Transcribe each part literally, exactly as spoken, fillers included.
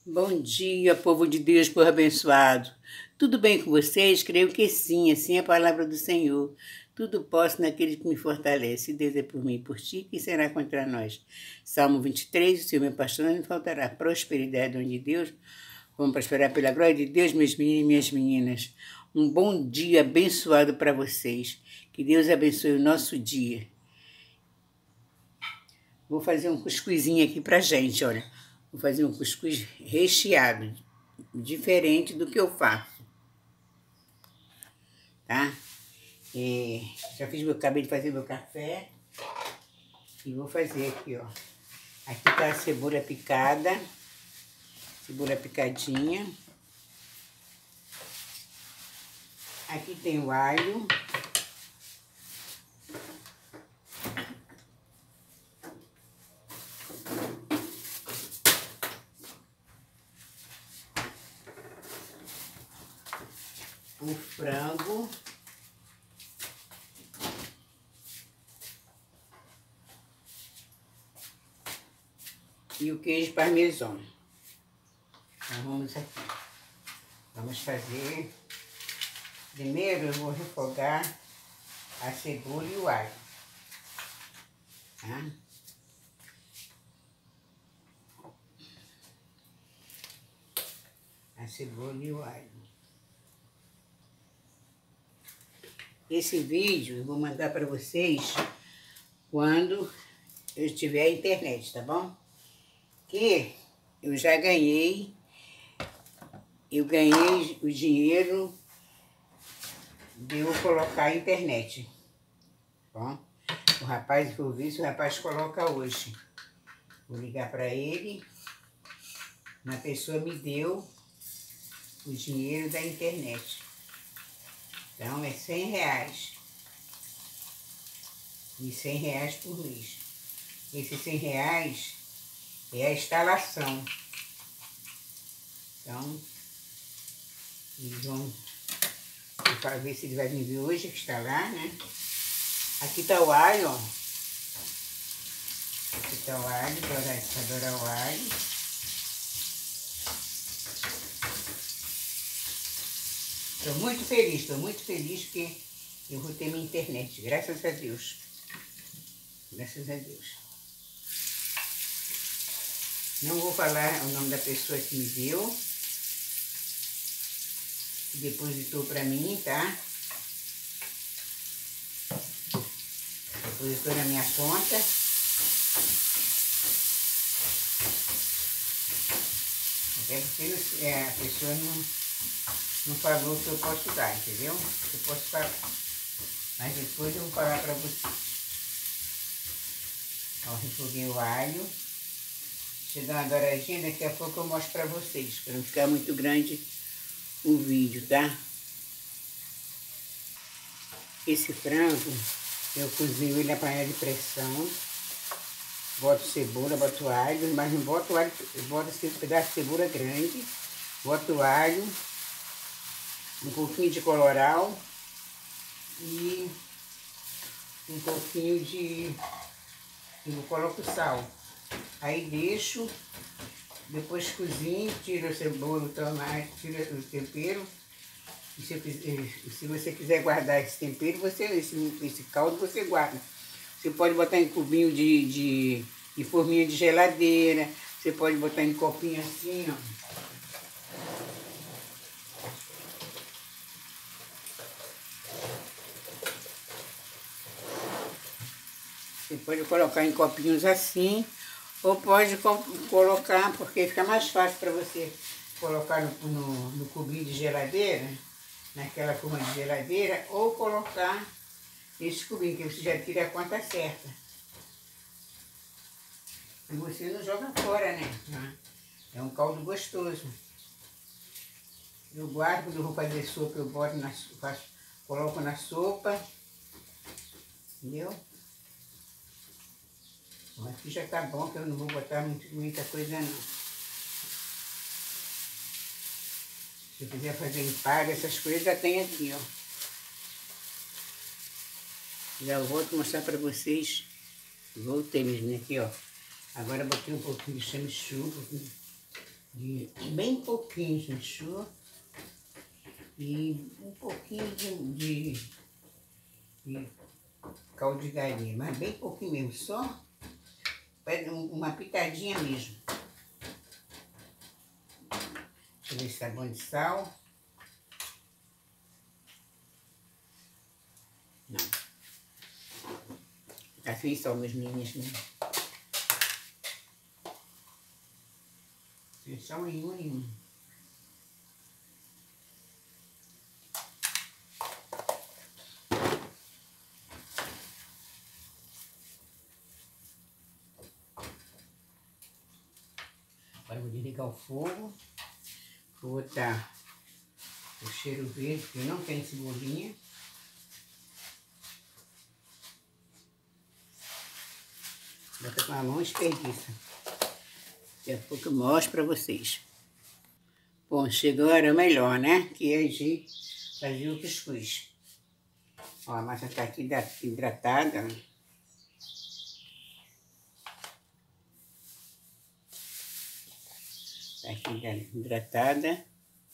Bom dia, povo de Deus, povo abençoado. Tudo bem com vocês? Creio que sim, assim é a palavra do Senhor. Tudo posso naquele que me fortalece. Deus é por mim e por ti, que será contra nós. Salmo vinte e três, o Senhor meu pastor, não me faltará prosperidade onde Deus. Vamos prosperar pela glória de Deus, meus meninos e minhas meninas. Um bom dia abençoado para vocês. Que Deus abençoe o nosso dia. Vou fazer um cuscuzinho aqui pra gente, olha. Vou fazer um cuscuz recheado, diferente do que eu faço, tá? É, já fiz meu, acabei de fazer meu café e vou fazer aqui, ó. Aqui tá a cebola picada, cebola picadinha. Aqui tem o alho. O frango. E o queijo parmesão. Então vamos aqui. Vamos fazer... Primeiro eu vou refogar a cebola e o alho. Tá? A cebola e o alho. Esse vídeo eu vou mandar para vocês quando eu tiver a internet, tá bom? Que eu já ganhei, eu ganhei o dinheiro de eu colocar a internet, tá bom? O rapaz, vou ver se o rapaz coloca hoje. Vou ligar para ele. Uma pessoa me deu o dinheiro da internet. Então, é cem reais. E cem reais por mês. Esses cem reais é a instalação. Então, eles vão... Para ver se ele vai me ver hoje, que está lá, né? Aqui está o alho, ó. Aqui está o alho, para adorar o alho. Estou muito feliz, estou muito feliz porque eu vou ter minha internet, graças a Deus. Graças a Deus. Não vou falar o nome da pessoa que me deu, que depositou para mim, tá? Depositou na minha conta. Até porque a pessoa não... Não falou que eu posso dar, entendeu? Eu posso falar. Mas depois eu vou falar pra vocês. Ó, refoguei o alho. Deixa eu dar uma douradinha, daqui a pouco eu mostro pra vocês. Pra não ficar muito grande o vídeo, tá? Esse frango, eu cozinho ele na panela de pressão. Boto cebola, boto alho, mas não boto alho, eu boto esse pedaço de cebola grande. Boto alho. Um pouquinho de colorau e um pouquinho de... Eu coloco sal. Aí deixo, depois cozinho, tiro a cebola, o tomate, tiro o tempero. E se, se você quiser guardar esse tempero, você, esse, esse caldo você guarda. Você pode botar em cubinho de, de, de forminha de geladeira, você pode botar em copinho assim, ó. Você pode colocar em copinhos assim, ou pode co colocar, porque fica mais fácil para você colocar no, no, no cubinho de geladeira, naquela forma de geladeira, ou colocar esse cubinho, que você já tira a conta certa. E você não joga fora, né? É um caldo gostoso. Eu guardo, quando eu vou fazer sopa, eu boto na, faço, coloco na sopa, entendeu? Aqui já tá bom, que eu não vou botar muito, muita coisa não. Se eu quiser fazer empada, essas coisas já tem aqui, ó. Já vou mostrar pra vocês. Voltei mesmo aqui, ó. Agora botei um pouquinho de chamichurro. de bem pouquinho, gente, e um pouquinho de, de, de caldo de galinha, mas bem pouquinho mesmo, só uma pitadinha mesmo. Deixa eu ver se tá bom de sal. Não. Tá sem sal, meus meninos. Sem sal nenhum, nenhum. Agora eu vou desligar o fogo. Vou botar o cheiro verde, porque não tem cebolinha. Bota com a mão e espreguiça. Daqui a pouco eu mostro pra vocês. Bom, chegou a hora melhor, né? Que é de fazer o cuscuz. Ó, a massa tá aqui hidratada. Tá aqui hidratada.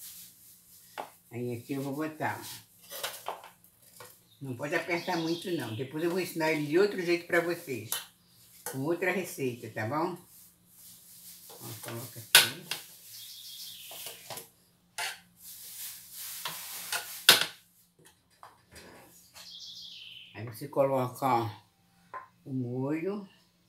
Aí aqui eu vou botar. Não pode apertar muito não. Depois eu vou ensinar ele de outro jeito pra vocês. Com outra receita, tá bom? Ó, coloca aqui. Aí você coloca, ó, o molho.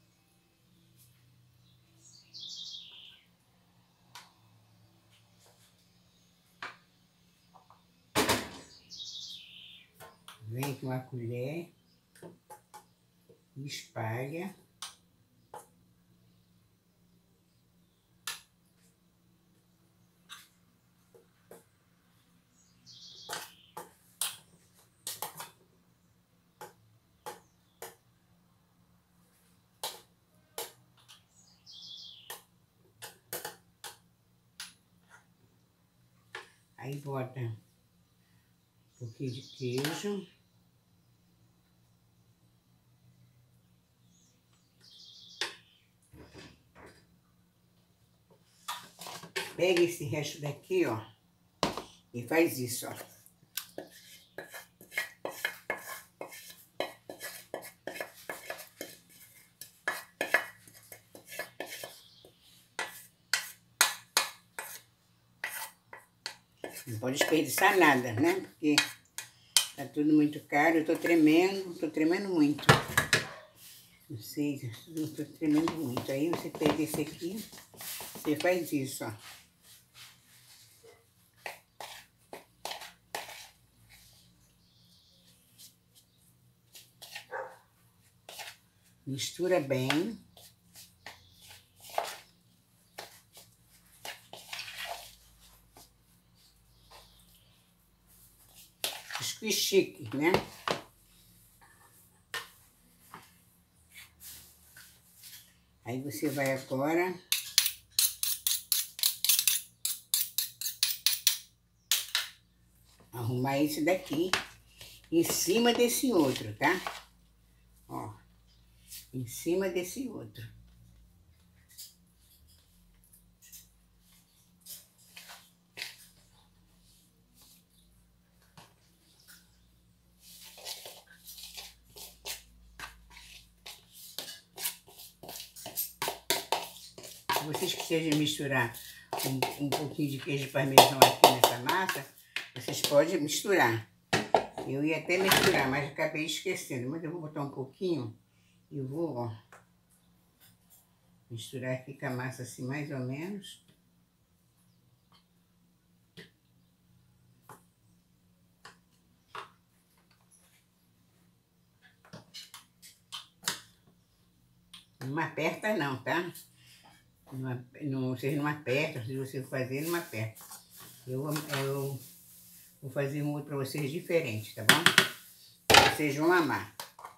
Vem com uma colher. Espalha. Aí bota um pouquinho de queijo. Pega esse resto daqui, ó, e faz isso, ó. Não pode desperdiçar nada, né? Porque tá tudo muito caro. Eu tô tremendo, tô tremendo muito. Não sei, eu tô tremendo muito. Aí você pega esse aqui, você faz isso, ó. Mistura bem. Cuscuz chique, né? Aí você vai agora arrumar esse daqui em cima desse outro, tá? Ó, em cima desse outro. Se vocês quiserem misturar um, um pouquinho de queijo parmesão aqui nessa massa, vocês podem misturar. Eu ia até misturar, mas acabei esquecendo. Mas eu vou botar um pouquinho e vou, ó, misturar aqui com a massa assim, mais ou menos. Não aperta não, tá? Não, não, vocês não apertam, se você fazer, não aperta. Eu, eu vou fazer um outro pra vocês diferente, tá bom? Vocês vão amar.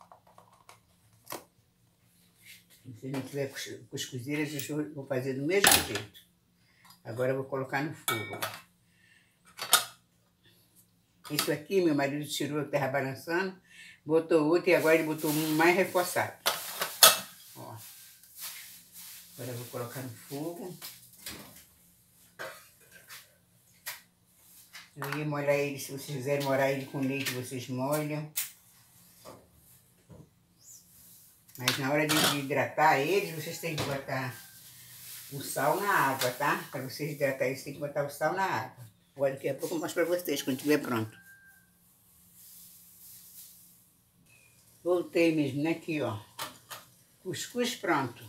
Se não tiver cuscuzeiras, eu vou fazer do mesmo jeito. Agora eu vou colocar no fogo. Isso aqui, meu marido tirou a terra balançando, botou outro e agora ele botou um mais reforçado. Ó. Agora eu vou colocar no fogo. Eu ia molhar ele, se vocês quiserem molhar ele com leite, vocês molham. Mas na hora de hidratar eles, vocês têm que botar o sal na água, tá? Para vocês hidratar eles, tem que botar o sal na água. Agora daqui a pouco eu mostro para vocês, quando estiver pronto. Voltei mesmo, né? Aqui, ó. Cuscuz pronto.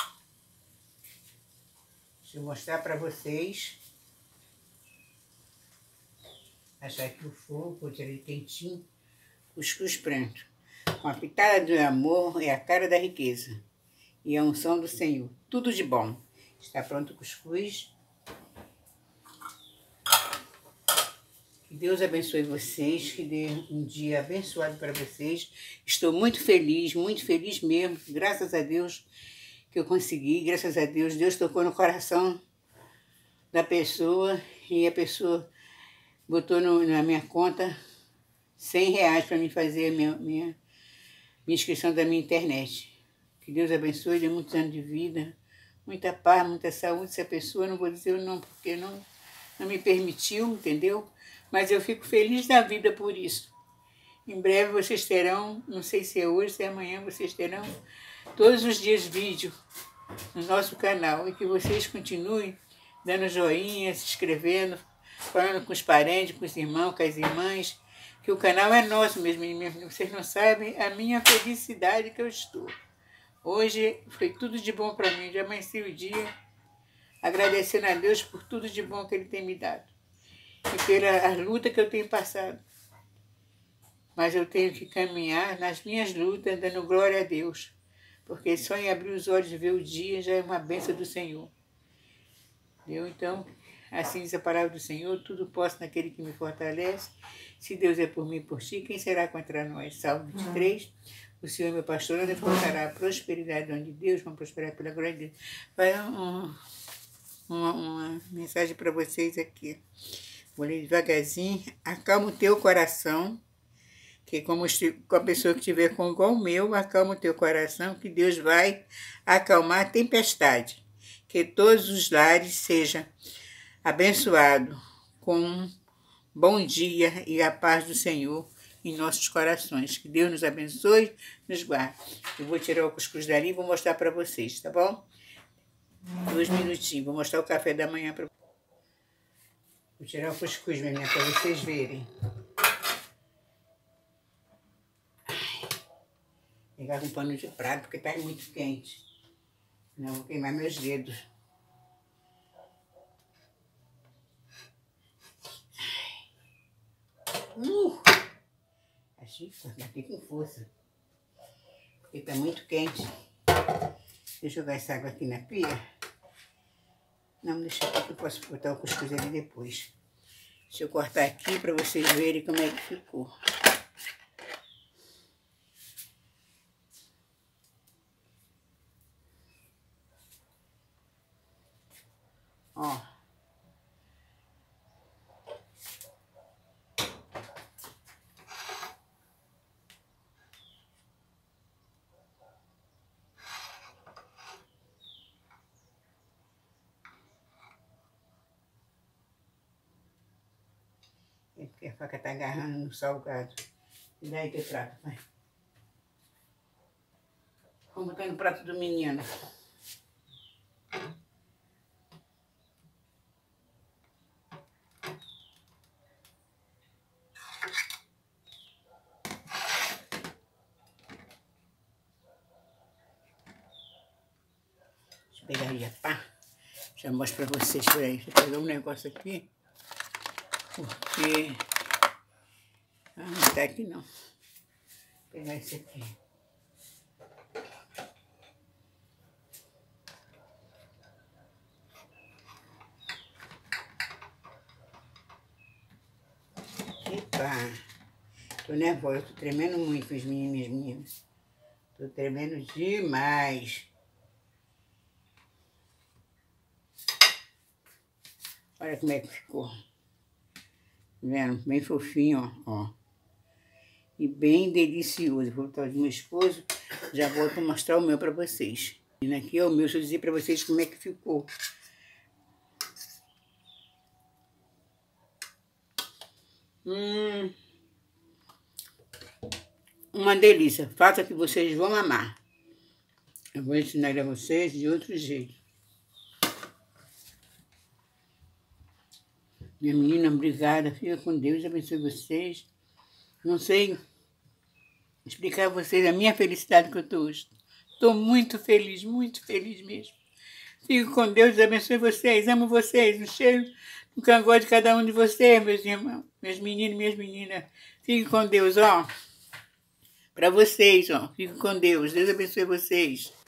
Deixa eu mostrar para vocês. Achar aqui o fogo, vou tirar ele quentinho. Cuscuz pronto. Com a pitada do amor é a cara da riqueza. E a unção do Senhor. Tudo de bom. Está pronto o cuscuz. Que Deus abençoe vocês. Que dê um dia abençoado para vocês. Estou muito feliz, muito feliz mesmo. Graças a Deus que eu consegui. Graças a Deus, Deus tocou no coração da pessoa. E a pessoa botou no, na minha conta cem reais para me fazer a minha, minha, minha inscrição da minha internet. Que Deus abençoe, dê muitos anos de vida, muita paz, muita saúde. Se a pessoa, não vou dizer o nome porque não, não me permitiu, entendeu? Mas eu fico feliz da vida por isso. Em breve vocês terão, não sei se é hoje, se é amanhã, vocês terão todos os dias vídeo no nosso canal. E que vocês continuem dando joinha, se inscrevendo, falando com os parentes, com os irmãos, com as irmãs, que o canal é nosso mesmo. Vocês não sabem a minha felicidade que eu estou. Hoje foi tudo de bom para mim. Já amanheci o dia agradecendo a Deus por tudo de bom que Ele tem me dado. E pela luta que eu tenho passado. Mas eu tenho que caminhar nas minhas lutas, dando glória a Deus. Porque só em abrir os olhos e ver o dia já é uma bênção do Senhor. Entendeu? Então, assim diz a palavra do Senhor, tudo posso naquele que me fortalece. Se Deus é por mim e por ti, quem será contra nós? Salmo vinte e três. O Senhor é meu pastor, onde encontrará a prosperidade onde Deus, vão prosperar pela glória de Deus. Vai um, uma, uma mensagem para vocês aqui. Vou ler devagarzinho. Acalma o teu coração, que como com a pessoa que estiver com igual o meu, acalma o teu coração, que Deus vai acalmar a tempestade. Que todos os lares sejam abençoados com um bom dia e a paz do Senhor em nossos corações. Que Deus nos abençoe, nos guarde. Eu vou tirar o cuscuz dali e vou mostrar para vocês, tá bom? Dois minutinhos, vou mostrar o café da manhã para vocês. Vou tirar o cuscuz, minha para vocês verem. Pegar um pano de prato, porque está muito quente. Não vou queimar meus dedos. Uh! Achei que bati com força. Porque está muito quente. Deixa eu jogar essa água aqui na pia. Não, deixa aqui que eu posso botar o cuscuz ali depois. Deixa eu cortar aqui para vocês verem como é que ficou. Ó. É porque a faca tá agarrando no salgado. E daí teu prato, vai. Vamos botar no prato do menino. Deixa eu pegar aí a pá. Já mostro pra vocês por aí. Deixa eu pegar um negócio aqui. Porque... Ah, não tá aqui não. Vou pegar esse aqui. Epa! Tô nervosa, tô tremendo muito com os meninos e as meninas. Tô tremendo demais. Olha como é que ficou. Tá vendo? Bem fofinho, ó. ó. E bem delicioso. Vou botar o do meu esposo. Já volto a mostrar o meu pra vocês. E aqui é o meu. Deixa eu dizer pra vocês como é que ficou. Hum, uma delícia. Faça que vocês vão amar. Eu vou ensinar a vocês de outro jeito. Minha menina, obrigada. Fica com Deus, abençoe vocês. Não sei explicar a vocês a minha felicidade que eu estou hoje. Estou muito feliz, muito feliz mesmo. Fico com Deus, abençoe vocês. Amo vocês. Um cheiro no cangote de cada um de vocês, meus irmãos. Meus meninos, minhas meninas. Fiquem com Deus, ó. Para vocês, ó. Fiquem com Deus. Deus abençoe vocês.